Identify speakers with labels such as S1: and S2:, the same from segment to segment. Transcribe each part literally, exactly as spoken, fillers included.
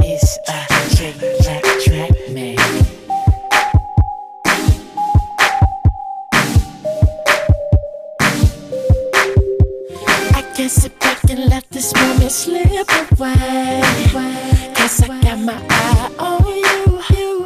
S1: is a trick track track man. I can't sit back and let this moment slip away, cause I got my eye on you.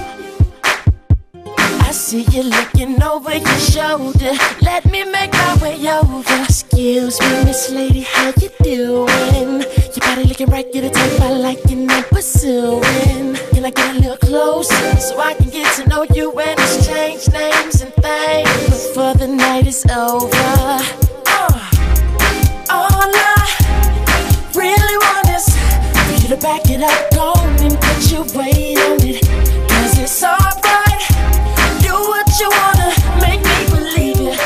S1: I see you looking over your shoulder. Let me make my way over. Excuse me, Miss Lady, how you doing? Your body looking right, get a type I like and I'm pursuing. Can I get a little closer so I can get to know you and exchange names and things before the night is over? Uh, all I really want is for you to back it up, go on and put your weight on it, cause it's alright. Do what you wanna, make me believe it.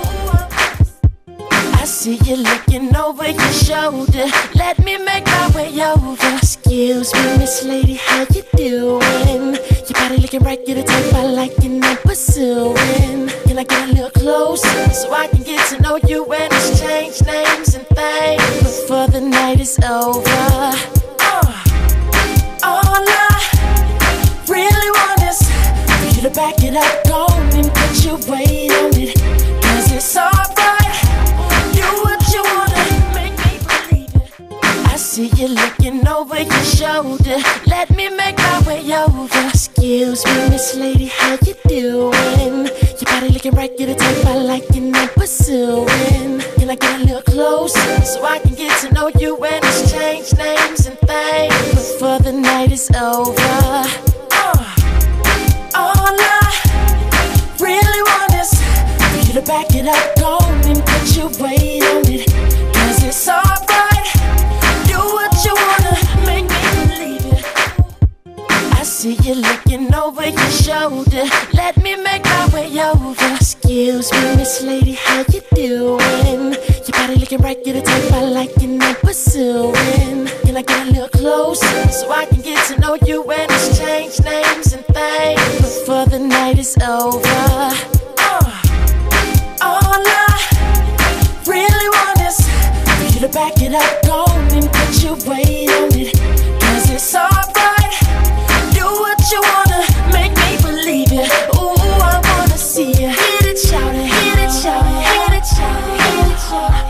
S1: I see you looking over your shoulder. Let me make my way over. Excuse me, Miss Lady, how you doing? Your body looking right, get a type I like and I'm pursuing. Can I get a little closer so I can get to know you and exchange names and things before the night is over? Uh, all I really want is for you to back it up, go on and put your weight on it, cause it's alright. Do what you wanna, make me believe it. I see you looking over your shoulder. Let me make my way over. Excuse me, Miss Lady, how you doing? Your body looking right, get a type I like and I'm pursuing. Can I get a little closer so I can get to know you and exchange names and things before the night is over? Uh, all I really want is for you to back it up, go on and put your weight on it, cause it's alright. Do what you wanna, make me believe it. I see you looking over your shoulder. Let me make my way over. Excuse me, Miss Lady, how you doing? Your body looking right, get a type I like and I'm pursuing. Can I get a little closer so I can get to know you and exchange names and things before the night is over? Uh, all I really want is for you to back it up, go on and put your weight on it, cause it's alright. Do what you wanna, make me believe it. Ooh, I wanna see you hit it, shout it, hit it, shout it, hit it, shout it, hit it, shout it.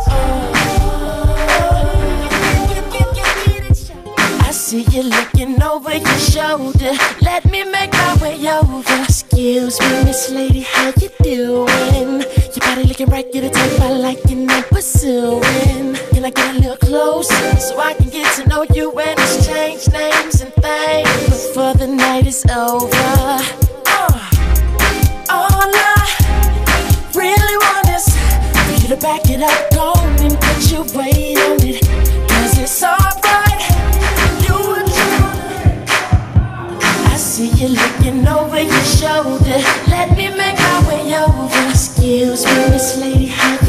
S1: I see you looking over your shoulder. Let me make my way over. Excuse me, Miss Lady, how you doing? Your body looking right, get a type I like and I'm pursuing. Can I get a little closer so I can get to know you and exchange names and things before the night is over? Uh, all I really want is for you to back it up, go on and put your weight on it, cause it's alright. Do what you wanna. I see you looking over your shoulder. Let me make my way over. Excuse me, Miss Lady, how